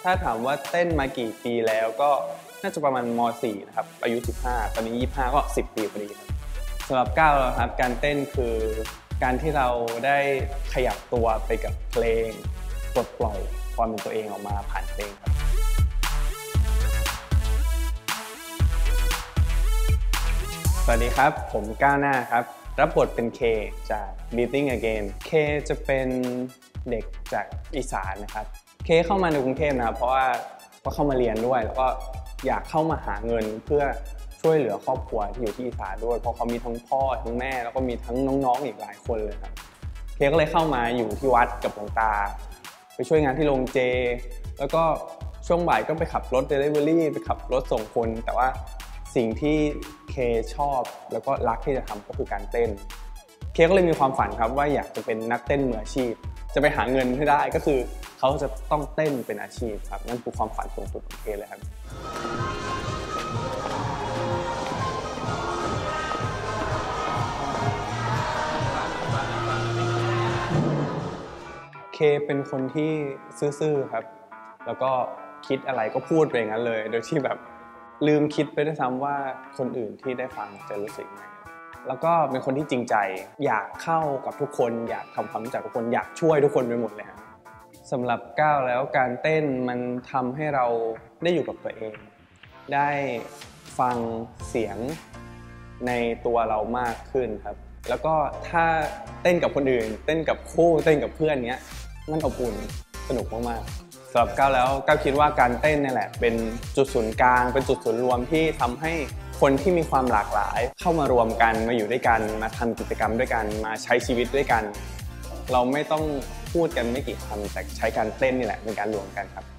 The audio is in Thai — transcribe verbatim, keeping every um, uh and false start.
ถ้าถามว่าเต้นมากี่ปีแล้วก็น่าจะประมาณม .สี่ นะครับอายุสิบห้าตอนนี้ยี่สิบห้าก็สิบปีพอดีครับสำหรับก้าวแล้วครับการเต้นคือการที่เราได้ขยับตัวไปกับเพลงปลดปล่อยความเป็นตัวเองออกมาผ่านเพลงครับสวัสดีครับผมก้าวหน้าครับรับบทเป็นเคจาก Beating Again เคจะเป็นเด็กจากอีสานนะครับเคเข้ามาในกรุงเทพนะครับเพราะว่าก็เข้ามาเรียนด้วยแล้วก็อยากเข้ามาหาเงินเพื่อช่วยเหลือครอบครัวที่อยู่ที่อีสานด้วยเพราะเขามีทั้งพ่อทั้งแม่แล้วก็มีทั้งน้องๆอีกหลายคนเลยครับเคก็เลยเข้ามาอยู่ที่วัดกับหลวงตาไปช่วยงานที่โรงเจแล้วก็ช่วงบ่ายก็ไปขับรถ Delivery ไปขับรถส่งคนแต่ว่าสิ่งที่เคชอบแล้วก็รักที่จะทำก็คือการเต้นเคก็เลยมีความฝันครับว่าอยากจะเป็นนักเต้นมืออาชีพจะไปหาเงินให้ได้ก็คือเขาจะต้องเต้นเป็นอาชีพครับนั่นคือความฝันสูงสุดของเคเลยครับเคเป็นคนที่ซื่อๆครับแล้วก็คิดอะไรก็พูดไปอย่างนั้นเลยโดยที่แบบลืมคิดไปด้วยซ้ำว่าคนอื่นที่ได้ฟังจะรู้สึกยังไงแล้วก็เป็นคนที่จริงใจอยากเข้ากับทุกคนอยากทำความรู้จักทุกคนอยากช่วยทุกคนไปหมดเลยครับสำหรับก้าวแล้วการเต้นมันทำให้เราได้อยู่กับตัวเองได้ฟังเสียงในตัวเรามากขึ้นครับแล้วก็ถ้าเต้นกับคนอื่นเต้นกับคู่เต้นกับเพื่อนเนี้ยมันอบอุ่นสนุกมากๆสำหรับก้าวแล้วก้าวคิดว่าการเต้นนี่แหละเป็นจุดศูนย์กลางเป็นจุดศูนย์รวมที่ทำให้คนที่มีความหลากหลายเข้ามารวมกันมาอยู่ด้วยกันมาทำกิจกรรมด้วยกันมาใช้ชีวิตด้วยกันเราไม่ต้องพูดกันไม่กี่คำแต่ใช้การเต้นนี่แหละเป็นการรวมกันครับ